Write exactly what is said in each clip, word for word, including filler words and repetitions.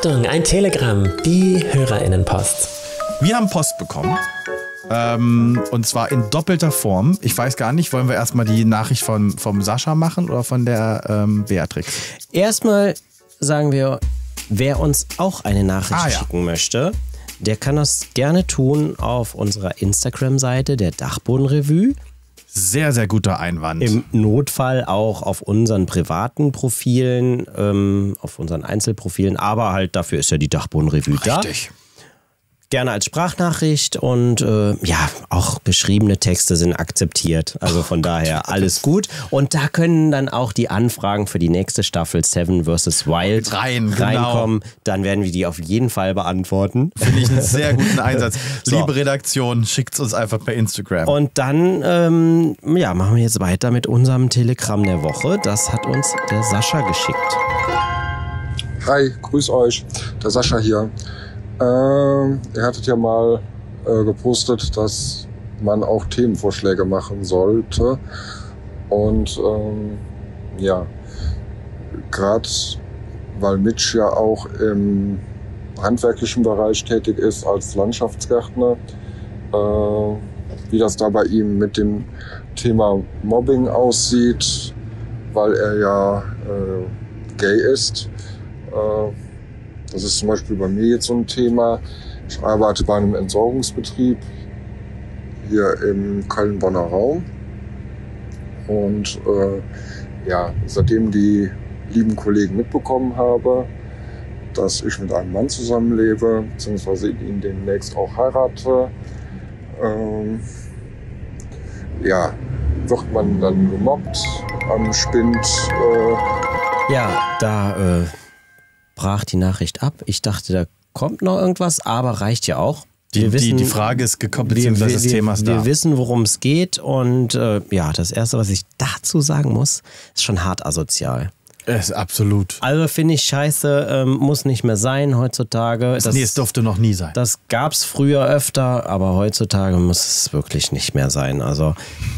Achtung, ein Telegramm, die HörerInnenpost. Wir haben Post bekommen. Ähm, und zwar in doppelter Form. Ich weiß gar nicht, wollen wir erstmal die Nachricht vom, vom Sascha machen oder von der ähm, Beatrix? Erstmal sagen wir, wer uns auch eine Nachricht ah, ja. schicken möchte, der kann das gerne tun auf unserer Instagram-Seite der Dachboden-Revue. Sehr, sehr guter Einwand. Im Notfall auch auf unseren privaten Profilen, ähm, auf unseren Einzelprofilen, aber halt dafür ist ja die Dachboden-Revue da. Richtig. Gerne als Sprachnachricht und äh, ja, auch geschriebene Texte sind akzeptiert. Also von oh daher Gott, alles gut. Und da können dann auch die Anfragen für die nächste Staffel Seven versus. Wild rein, reinkommen. Genau. Dann werden wir die auf jeden Fall beantworten. Finde ich einen sehr guten Einsatz. So. Liebe Redaktion, schickt es uns einfach per Instagram. Und dann ähm, ja, machen wir jetzt weiter mit unserem Telegramm der Woche. Das hat uns der Sascha geschickt. Hi, grüß euch. Der Sascha hier. Ähm, ihr hattet ja mal äh, gepostet, dass man auch Themenvorschläge machen sollte. Und ähm, ja, gerade weil Mitch ja auch im handwerklichen Bereich tätig ist als Landschaftsgärtner, äh, wie das da bei ihm mit dem Thema Mobbing aussieht, weil er ja äh, gay ist. Äh, Das ist zum Beispiel bei mir jetzt so ein Thema. Ich arbeite bei einem Entsorgungsbetrieb hier im Köln-Bonner Raum. Und äh, ja, seitdem die lieben Kollegen mitbekommen habe, dass ich mit einem Mann zusammenlebe, beziehungsweise ihn demnächst auch heirate, ähm, ja, wird man dann gemobbt am Spind. Äh, ja, da... Äh brach die Nachricht ab. Ich dachte, da kommt noch irgendwas, aber reicht ja auch. Die, wissen, die, die Frage ist gekommen, beziehungsweise wir, das Thema ist da. Wir wissen, worum es geht und äh, ja, das Erste, was ich dazu sagen muss, ist schon hart asozial. Es ist absolut. Also finde ich scheiße, ähm, muss nicht mehr sein heutzutage. Das, nee, es durfte noch nie sein. Das gab es früher öfter, aber heutzutage muss es wirklich nicht mehr sein. Also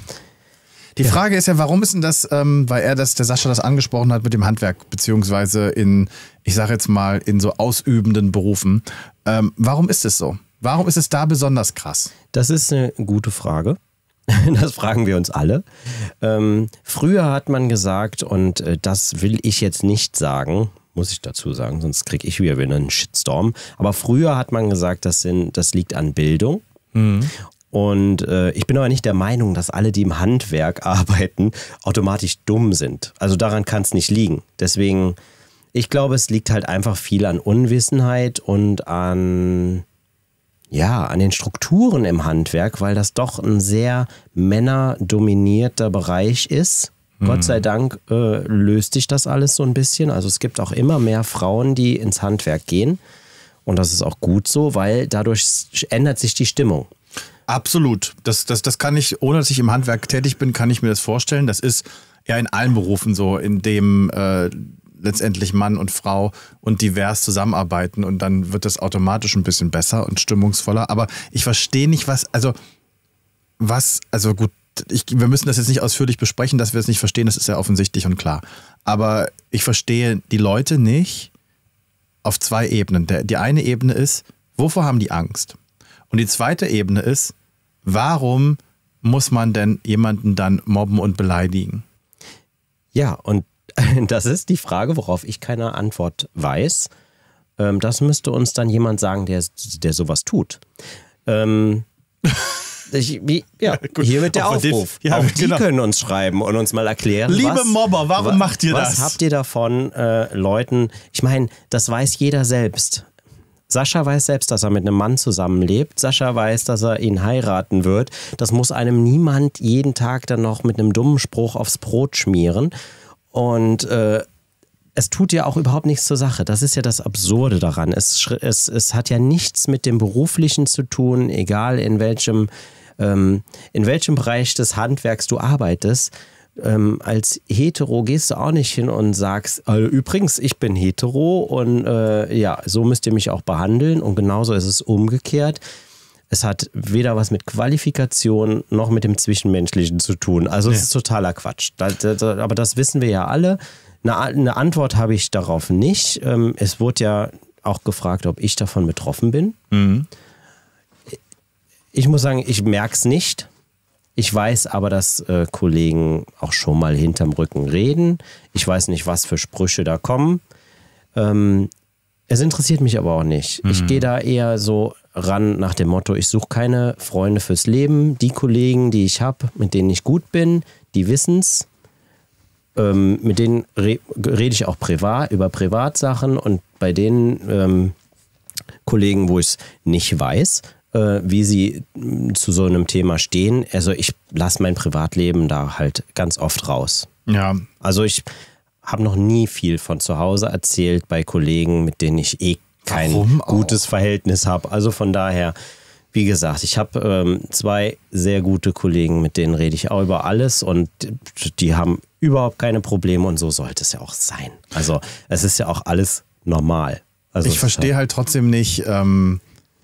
Die Frage ist ja, warum ist denn das, ähm, weil er das, der Sascha das angesprochen hat mit dem Handwerk, beziehungsweise in, ich sage jetzt mal, in so ausübenden Berufen. Ähm, warum ist es so? Warum ist es da besonders krass? Das ist eine gute Frage. Das fragen wir uns alle. Ähm, früher hat man gesagt, und äh, das will ich jetzt nicht sagen, muss ich dazu sagen, sonst kriege ich wieder einen Shitstorm. Aber früher hat man gesagt, das, sind, das liegt an Bildung. Mhm. Und äh, ich bin aber nicht der Meinung, dass alle, die im Handwerk arbeiten, automatisch dumm sind. Also daran kann es nicht liegen. Deswegen, ich glaube, es liegt halt einfach viel an Unwissenheit und an, ja, an den Strukturen im Handwerk, weil das doch ein sehr männerdominierter Bereich ist. Mhm. Gott sei Dank äh, löst sich das alles so ein bisschen. Also es gibt auch immer mehr Frauen, die ins Handwerk gehen. Und das ist auch gut so, weil dadurch ändert sich die Stimmung. Absolut. Das, das, das kann ich, ohne dass ich im Handwerk tätig bin, kann ich mir das vorstellen. Das ist ja in allen Berufen so, in dem äh, letztendlich Mann und Frau und divers zusammenarbeiten und dann wird das automatisch ein bisschen besser und stimmungsvoller. Aber ich verstehe nicht, was, also, was, also gut, ich, wir müssen das jetzt nicht ausführlich besprechen, dass wir es nicht verstehen, das ist ja offensichtlich und klar. Aber ich verstehe die Leute nicht auf zwei Ebenen. Der, die eine Ebene ist, wovor haben die Angst? Und die zweite Ebene ist, warum muss man denn jemanden dann mobben und beleidigen? Ja, und das ist die Frage, worauf ich keine Antwort weiß. Das müsste uns dann jemand sagen, der, der sowas tut. Ähm, ich, wie, ja, hier wird der Aufruf. Ja, auch die genau. können uns schreiben und uns mal erklären, Liebe was, Mobber, warum wa, macht ihr was das? Was habt ihr davon, äh, Leuten, ich meine, das weiß jeder selbst. Sascha weiß selbst, dass er mit einem Mann zusammenlebt. Sascha weiß, dass er ihn heiraten wird. Das muss einem niemand jeden Tag dann noch mit einem dummen Spruch aufs Brot schmieren. Und äh, es tut ja auch überhaupt nichts zur Sache. Das ist ja das Absurde daran. Es, es, es hat ja nichts mit dem Beruflichen zu tun, egal in welchem, ähm, in welchem Bereich des Handwerks du arbeitest. Ähm, als Hetero gehst du auch nicht hin und sagst, also übrigens, ich bin hetero und äh, ja, so müsst ihr mich auch behandeln. Und genauso ist es umgekehrt. Es hat weder was mit Qualifikation noch mit dem Zwischenmenschlichen zu tun. Also es ja. ist totaler Quatsch. Das, das, aber das wissen wir ja alle. Eine, eine Antwort habe ich darauf nicht. Ähm, es wurde ja auch gefragt, ob ich davon betroffen bin. Mhm. Ich muss sagen, ich merke es nicht. Ich weiß aber, dass äh, Kollegen auch schon mal hinterm Rücken reden. Ich weiß nicht, was für Sprüche da kommen. Ähm, es interessiert mich aber auch nicht. Mhm. Ich gehe da eher so ran nach dem Motto, ich suche keine Freunde fürs Leben. Die Kollegen, die ich habe, mit denen ich gut bin, die wissen's. Ähm, mit denen re- rede ich auch privat über Privatsachen und bei den ähm, Kollegen, wo ich es nicht weiß, äh, wie sie zu so einem Thema stehen, also ich lasse mein Privatleben da halt ganz oft raus. Ja. Also ich habe noch nie viel von zu Hause erzählt bei Kollegen, mit denen ich eh kein Warum gutes auch? Verhältnis habe. Also von daher, wie gesagt, ich habe ähm, zwei sehr gute Kollegen, mit denen rede ich auch über alles und die haben überhaupt keine Probleme und so sollte es ja auch sein. Also es ist ja auch alles normal. Also Ich verstehe halt trotzdem nicht, ähm,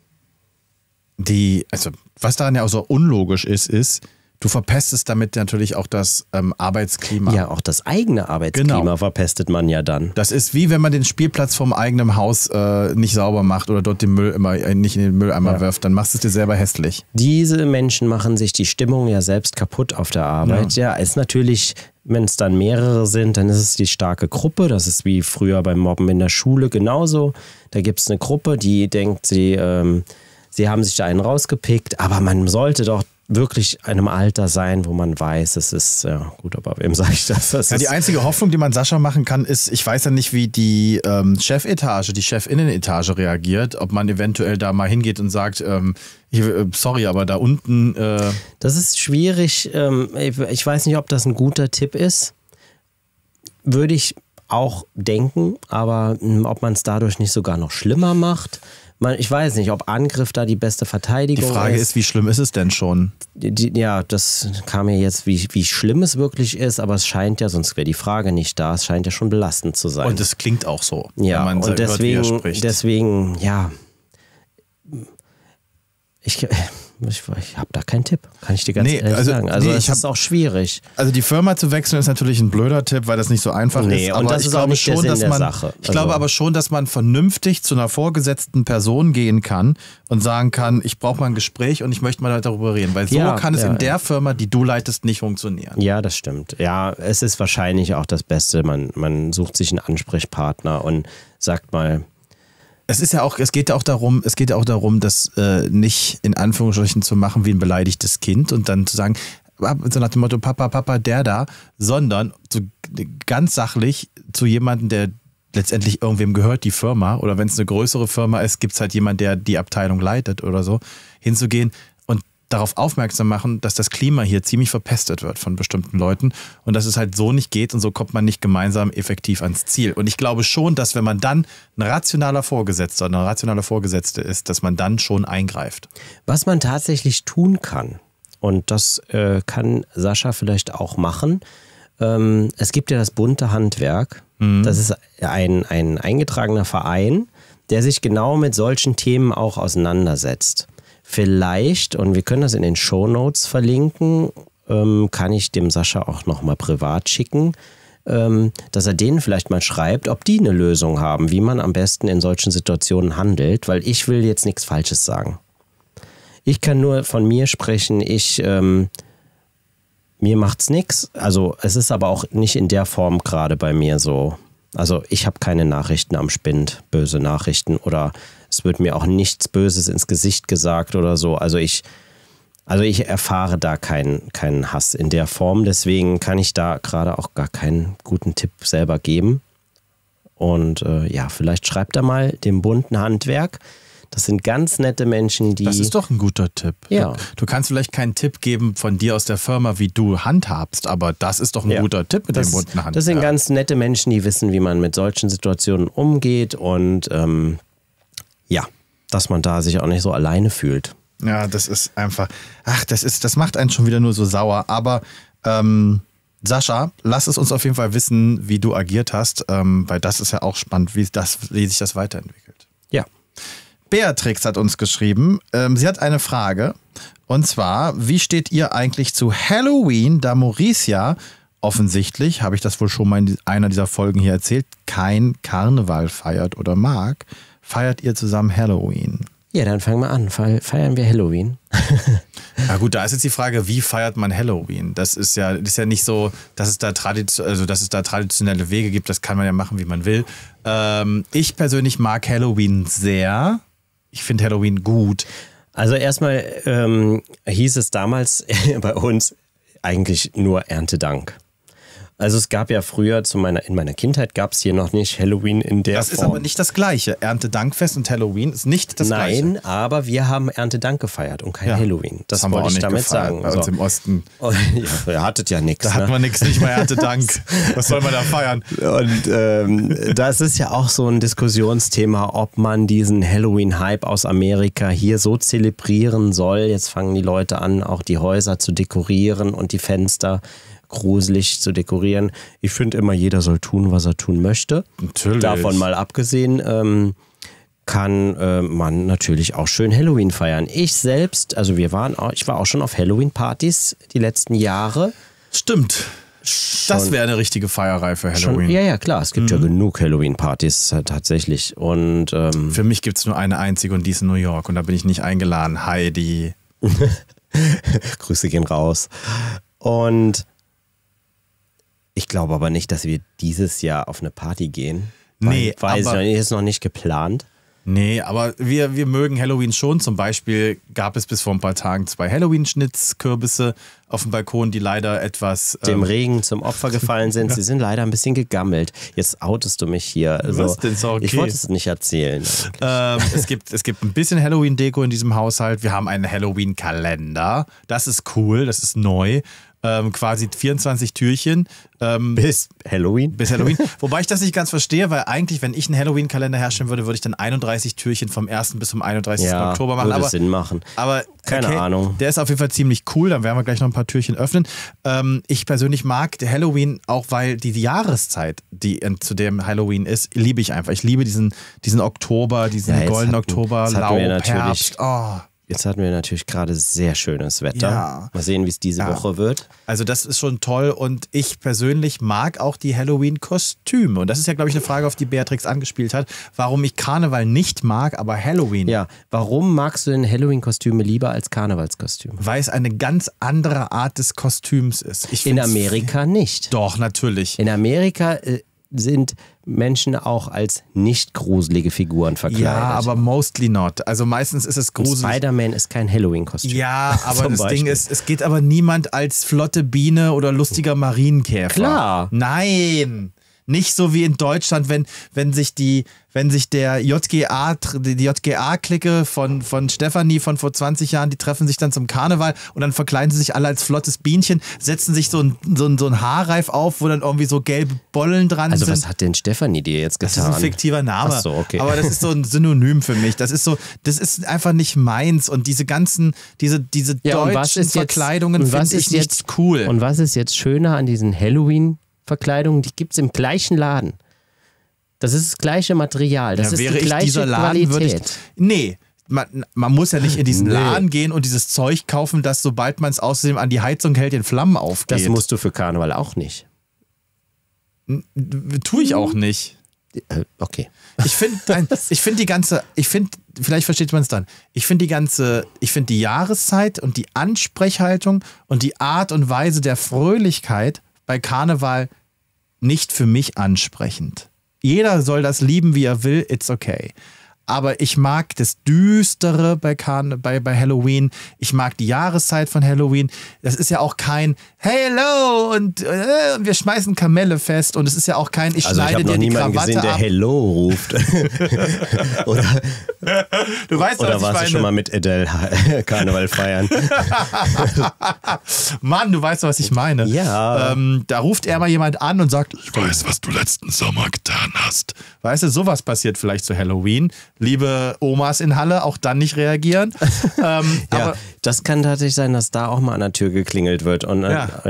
die, also was daran ja auch so unlogisch ist, ist, du verpestest damit natürlich auch das ähm, Arbeitsklima. Ja, auch das eigene Arbeitsklima Genau. verpestet man ja dann. Das ist wie wenn man den Spielplatz vom eigenen Haus äh, nicht sauber macht oder dort den Müll immer äh, nicht in den Mülleimer Ja. wirft, dann machst du es dir selber hässlich. Diese Menschen machen sich die Stimmung ja selbst kaputt auf der Arbeit. Ja, ist natürlich, wenn es dann mehrere sind, dann ist es die starke Gruppe. Das ist wie früher beim Mobben in der Schule genauso. Da gibt es eine Gruppe, die denkt, sie, ähm, sie haben sich da einen rausgepickt, aber man sollte doch wirklich in einem Alter sein, wo man weiß, es ist, ja gut, aber wem sage ich das? das Ja, ist, die einzige Hoffnung, die man Sascha machen kann, ist, ich weiß ja nicht, wie die ähm, Chefetage, die Chefinnenetage reagiert, ob man eventuell da mal hingeht und sagt, ähm, ich, äh, sorry, aber da unten... Äh, Das ist schwierig. Ähm, ich weiß nicht, ob das ein guter Tipp ist. Würde ich auch denken, aber mh, ob man es dadurch nicht sogar noch schlimmer macht. Man, ich weiß nicht, ob Angriff da die beste die Verteidigung Frage ist. ist, wie schlimm ist es denn schon? Die, die, ja, das kam mir jetzt, wie, wie schlimm es wirklich ist, aber es scheint ja, sonst wäre die Frage nicht da, es scheint ja schon belastend zu sein. Und es klingt auch so, ja, wenn man und hört, wie er deswegen, spricht. deswegen, ja, ich, ich, ich habe da keinen Tipp, kann ich dir ganz Nee, ehrlich also- sagen. Also nee, es ich hab- ist auch schwierig. Also die Firma zu wechseln ist natürlich ein blöder Tipp, weil das nicht so einfach Nee, ist. und Aber das ich ist auch glaube nicht der schon, Sinn dass der man, Sache. ich glaube Also- aber schon, dass man vernünftig zu einer vorgesetzten Person gehen kann und sagen kann, ich brauche mal ein Gespräch und ich möchte mal darüber reden. Weil so Ja, kann es ja, in der Firma, die du leitest, nicht funktionieren. Ja, das stimmt. Ja, es ist wahrscheinlich auch das Beste. Man, man sucht sich einen Ansprechpartner und sagt mal, Es ist ja auch, es geht ja auch darum, es geht ja auch darum, das äh, nicht in Anführungsstrichen zu machen wie ein beleidigtes Kind und dann zu sagen, so nach dem Motto, Papa, Papa, der da, sondern zu, ganz sachlich zu jemandem, der letztendlich irgendwem gehört, die Firma, oder wenn es eine größere Firma ist, gibt es halt jemanden, der die Abteilung leitet oder so, hinzugehen und darauf aufmerksam machen, dass das Klima hier ziemlich verpestet wird von bestimmten Leuten und dass es halt so nicht geht und so kommt man nicht gemeinsam effektiv ans Ziel. Und ich glaube schon, dass wenn man dann ein rationaler Vorgesetzter, eine rationale Vorgesetzte ist, dass man dann schon eingreift. was man tatsächlich tun kann. Und das äh, kann Sascha vielleicht auch machen. Ähm, es gibt ja das bunte Handwerk. Mhm. Das ist ein, ein eingetragener Verein, der sich genau mit solchen Themen auch auseinandersetzt. Vielleicht, und wir können das in den Shownotes verlinken, ähm, kann ich dem Sascha auch nochmal privat schicken, ähm, dass er denen vielleicht mal schreibt, ob die eine Lösung haben, wie man am besten in solchen Situationen handelt, weil ich will jetzt nichts Falsches sagen. Ich kann nur von mir sprechen, ich, ähm, mir macht's nichts. Also es ist aber auch nicht in der Form gerade bei mir so. Also ich habe keine Nachrichten am Spind, böse Nachrichten oder es wird mir auch nichts Böses ins Gesicht gesagt oder so. Also ich, also ich erfahre da keinen, keinen Hass in der Form. Deswegen kann ich da gerade auch gar keinen guten Tipp selber geben. Und äh, ja, vielleicht schreibt er mal dem bunten Handwerk. Das sind ganz nette Menschen, die... Das ist doch ein guter Tipp. Ja. Du, du kannst vielleicht keinen Tipp geben von dir aus der Firma, wie du handhabst, aber das ist doch ein Ja. guter Tipp mit das, dem bunten Handwerk. Das sind ganz nette Menschen, die wissen, wie man mit solchen Situationen umgeht und ähm, ja, dass man da sich auch nicht so alleine fühlt. Ja, das ist einfach, ach, das ist, das macht einen schon wieder nur so sauer. Aber ähm, Sascha, lass es uns auf jeden Fall wissen, wie du agiert hast, ähm, weil das ist ja auch spannend, wie, das, wie sich das weiterentwickelt. Ja. Beatrix hat uns geschrieben, ähm, sie hat eine Frage und zwar, wie steht ihr eigentlich zu Halloween, da Mauricia offensichtlich, habe ich das wohl schon mal in einer dieser Folgen hier erzählt, kein Karneval feiert oder mag? feiert ihr zusammen Halloween? Ja, dann fangen wir an. Feiern wir Halloween? Na gut, da ist jetzt die Frage, wie feiert man Halloween? Das ist ja, das ist ja nicht so, dass es da Tradition, also dass es da traditionelle Wege gibt. Das kann man ja machen, wie man will. Ähm, ich persönlich mag Halloween sehr. Ich finde Halloween gut. Also erstmal ähm, hieß es damals bei uns eigentlich nur Erntedank. Also es gab ja früher, zu meiner, in meiner Kindheit gab es hier noch nicht Halloween in der Das Form. ist aber nicht das Gleiche. Erntedankfest und Halloween ist nicht das Gleiche. Nein, aber wir haben Erntedank gefeiert und kein Ja, Halloween. Das, das haben wir wollte auch ich nicht damit gefeiert sagen. bei uns im Osten. Oh, ja, ihr hattet ja nichts. Da hat ne? man nichts, nicht mal Erntedank. Was soll man da feiern? Und ähm, das ist ja auch so ein Diskussionsthema, ob man diesen Halloween-Hype aus Amerika hier so zelebrieren soll. Jetzt fangen die Leute an, auch die Häuser zu dekorieren und die Fenster gruselig zu dekorieren. Ich finde immer, jeder soll tun, was er tun möchte. Natürlich. Davon mal abgesehen, ähm, kann äh, man natürlich auch schön Halloween feiern. Ich selbst, also wir waren auch, ich war auch schon auf Halloween-Partys die letzten Jahre. Stimmt. Das wäre eine richtige Feierei für Halloween. Schon, ja, ja, klar. Es gibt mhm. ja genug Halloween-Partys äh, tatsächlich. Und ähm, für mich gibt es nur eine einzige und die ist in New York. Und da bin ich nicht eingeladen. Heidi. Grüße gehen raus. Und ich glaube aber nicht, dass wir dieses Jahr auf eine Party gehen. Nee, weiß aber ich noch, ist noch nicht geplant. Nee, aber wir, wir mögen Halloween schon. Zum Beispiel gab es bis vor ein paar Tagen zwei Halloween-Schnitzkürbisse auf dem Balkon, die leider etwas dem ähm, Regen zum Opfer gefallen sind. Sie sind leider ein bisschen gegammelt. Jetzt outest du mich hier. Also, Was denn? Ist auch okay. Ich wollte es nicht erzählen. Ähm, es, gibt, es gibt ein bisschen Halloween-Deko in diesem Haushalt. Wir haben einen Halloween-Kalender. Das ist cool, das ist neu. Ähm, quasi vierundzwanzig Türchen. Ähm, bis Halloween? Bis Halloween. Wobei ich das nicht ganz verstehe, weil eigentlich, wenn ich einen Halloween-Kalender herstellen würde, würde ich dann einunddreißig Türchen vom ersten bis zum einunddreißigsten Ja, Oktober machen. würde aber, Sinn machen. Aber keine okay, Ahnung. Der ist auf jeden Fall ziemlich cool. Dann werden wir gleich noch ein paar Türchen öffnen. Ähm, ich persönlich mag Halloween auch, weil die, die Jahreszeit, die zu dem Halloween ist, liebe ich einfach. Ich liebe diesen, diesen Oktober, diesen Ja, goldenen hatten, Oktober, Laub, Herbst. Oh. Jetzt hatten wir natürlich gerade sehr schönes Wetter. Ja. Mal sehen, wie es diese Ja. Woche wird. Also das ist schon toll und ich persönlich mag auch die Halloween-Kostüme. Und das ist ja, glaube ich, eine Frage, auf die Beatrix angespielt hat, warum ich Karneval nicht mag, aber Halloween. Ja, warum magst du denn Halloween-Kostüme lieber als Karnevalskostüme? Weil es eine ganz andere Art des Kostüms ist. Ich In find's- Amerika nicht. Doch, natürlich. In Amerika äh, sind Menschen auch als nicht gruselige Figuren verkleidet. Ja, aber mostly not. Also meistens ist es Und gruselig. Spider-Man ist kein Halloween-Kostüm. Ja, aber Zum das Beispiel. Ding ist, es geht aber niemand als flotte Biene oder lustiger Marienkäfer. Klar. Nein. Nicht so wie in Deutschland, wenn, wenn sich die, wenn sich der J G A, die J G A-Clique von, von Stefanie von vor zwanzig Jahren, die treffen sich dann zum Karneval und dann verkleiden sie sich alle als flottes Bienchen, setzen sich so ein, so ein, so ein Haarreif auf, wo dann irgendwie so gelbe Bollen dran Also sind. was hat denn Stefanie dir jetzt Das getan? ist ein fiktiver Name. Ach so, okay. Aber das ist so ein Synonym für mich. Das ist so, das ist einfach nicht meins. Und diese ganzen, diese, diese Ja, und was deutschen ist jetzt- Verkleidungen und was finde ich ist nicht jetzt- cool. Und was ist jetzt schöner an diesen Halloween-Verkleidungen? Die gibt es im gleichen Laden. Das ist das gleiche Material. Das ja, ist wäre die ich gleiche dieser Laden, würde ich. Qualität. Nee. Man, man muss ja nicht in diesen Nee. Laden gehen und dieses Zeug kaufen, das, sobald man es außerdem an die Heizung hält, in Flammen aufgeht. Das musst du für Karneval auch nicht. Tue ich auch nicht. Äh, Okay. Ich finde ich find die ganze, ich finde, vielleicht versteht man es dann, ich finde die ganze, ich finde die Jahreszeit und die Ansprechhaltung und die Art und Weise der Fröhlichkeit bei Karneval nicht für mich ansprechend. Jeder soll das lieben, wie er will, it's okay. Aber ich mag das Düstere bei, Karne, bei, bei Halloween. Ich mag die Jahreszeit von Halloween. Das ist ja auch kein Hello und äh, wir schmeißen Kamelle fest. Und es ist ja auch kein ich Also ich schneide habe noch dir die niemanden Krawatte gesehen, der ab. Hello ruft. oder Du weißt, oder was warst ich du meine. schon mal mit Adele Karneval feiern? Mann, du weißt, was ich meine. Ja. Ähm, da ruft er mal jemand an und sagt, ich weiß, was du letzten Sommer getan hast. Weißt du, sowas passiert vielleicht zu Halloween. Liebe Omas in Halle, auch dann nicht reagieren. ähm, Ja, aber das kann tatsächlich sein, dass da auch mal an der Tür geklingelt wird. Und, äh, Ja. ja.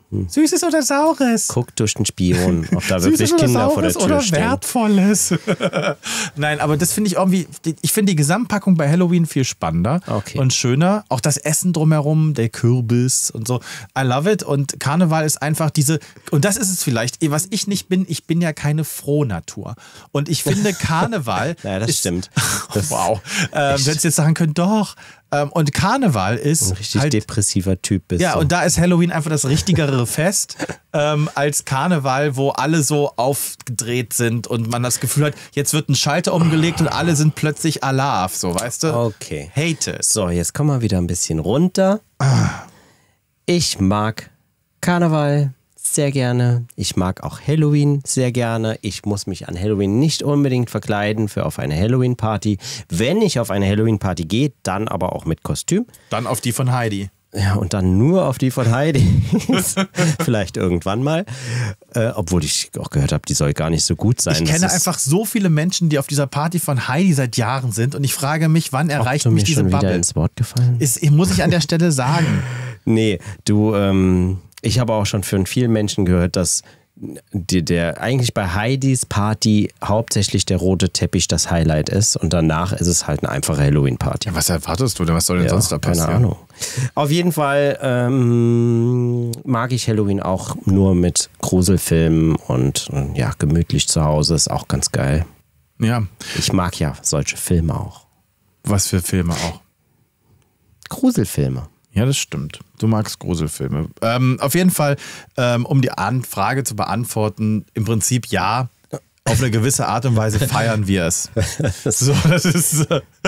Süßes oder Saures? Guck durch den Spion, ob da wirklich Süßes oder Kinder vor der Saures Tür oder stehen. Wertvolles. Nein, aber das finde ich irgendwie, ich finde die Gesamtpackung bei Halloween viel spannender Okay. und schöner. Auch das Essen drumherum, der Kürbis und so. I love it. Und Karneval ist einfach diese, und das ist es vielleicht, was ich nicht bin, ich bin ja keine Frohnatur. Und ich finde Karneval Ja, das ist, stimmt. Das wow. Ähm, du hättest jetzt sagen können, doch. Ähm, und Karneval ist ein richtig halt, depressiver Typ bist. ja, du. und da ist Halloween einfach das richtigere Fest ähm, als Karneval, wo alle so aufgedreht sind und man das Gefühl hat, jetzt wird ein Schalter umgelegt und alle sind plötzlich Alarv, so, weißt du? Okay. Hate it. So, jetzt kommen wir wieder ein bisschen runter. Ich mag Karneval sehr gerne. Ich mag auch Halloween sehr gerne. Ich muss mich an Halloween nicht unbedingt verkleiden für auf eine Halloween-Party. Wenn ich auf eine Halloween-Party gehe, dann aber auch mit Kostüm. Dann auf die von Heidi. Ja, und dann nur auf die von Heidi. Vielleicht irgendwann mal. Äh, obwohl ich auch gehört habe, die soll gar nicht so gut sein. Ich Das kenne ist- einfach so viele Menschen, die auf dieser Party von Heidi seit Jahren sind und ich frage mich, wann erreicht du mich mir diese schon wieder Bubble? ins Wort gefallen? Ist, muss ich an der Stelle sagen. Nee, du, ähm, ich habe auch schon von vielen Menschen gehört, dass die, der eigentlich bei Heidis Party hauptsächlich der rote Teppich das Highlight ist und danach ist es halt eine einfache Halloween-Party. Ja, was erwartest du denn? Was soll denn Ja, sonst da passieren? keine Ahnung. Auf jeden Fall ähm, mag ich Halloween auch nur mit Gruselfilmen und äh, ja, gemütlich zu Hause ist auch ganz geil. Ja, Ich mag ja solche Filme auch. was für Filme auch. Gruselfilme. Ja, das stimmt. Du magst Gruselfilme. Ähm, auf jeden Fall, ähm, um die An- Frage zu beantworten, im Prinzip ja, auf eine gewisse Art und Weise feiern wir es. So, das ist. Äh